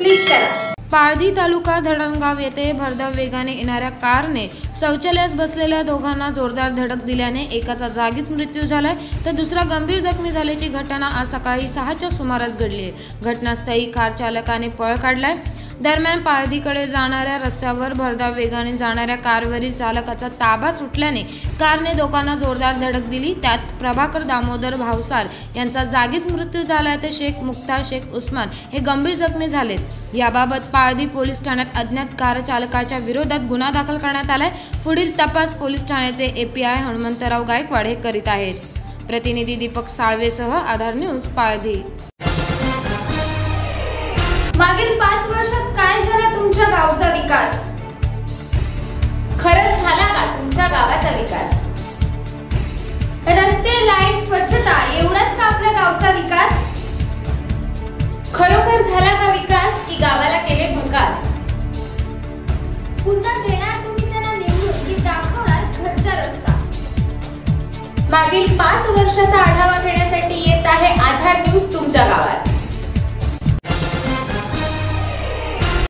Click करा। पाळधी तालुका धरणगाव येथे भरधाव वेगाने येणाऱ्या कारने शौचालयास बसलेल्या दोघांना जोरदार धडक दिल्याने एकाचा जागीच मृत्यू झालाय तर दुसरा गंभीर जखमी झाल्याची घटना आज सकाळी 6च्या सुमारास घडली आहे। घटनास्थळी कार चालकाने पळ काढलाय। दरम्यान पाळधीकडे जाणाऱ्या रस्त्यावर भरधाव वेगाने जाणाऱ्या कारवरील चालकाचा ताबा सुटल्याने कारने दोघांना जोरदार धडक दिली। त्यात प्रभाकर दामोदर भावसार यांचा जागीच मृत्यू झाला तर शेख मुख्तार शेख उस्मान हे गंभीर जखमी झालेत। याबाबत पाळधी पोलीस ठाण्यात अज्ञात कार चालकाच्या विरोधात गुन्हा दाखल करण्यात आलाय। पुढील तपास पोलीस ठाण्याचे एपीआय हनुमंतराव गायकवाड हे करीत आहेत। प्रतिनिधी दीपक साळवेसह आधार न्यूज पाळधी। मागील 5 वर्षात काय झाला तुमच्या गावचा विकास? खरंच झाला का तुमच्या गावाचा विकास? रस्ते, लाईट, स्वच्छता एवढाच का आपल्या गावचा विकास? खरोखर झाला का विकास की गावाला केले भकास? पुन्हा देणार तुम्ही त्यांना निवडून की दाखवणार घरचा रस्ता? मागील 5 वर्षाचा आढावा घेण्यासाठी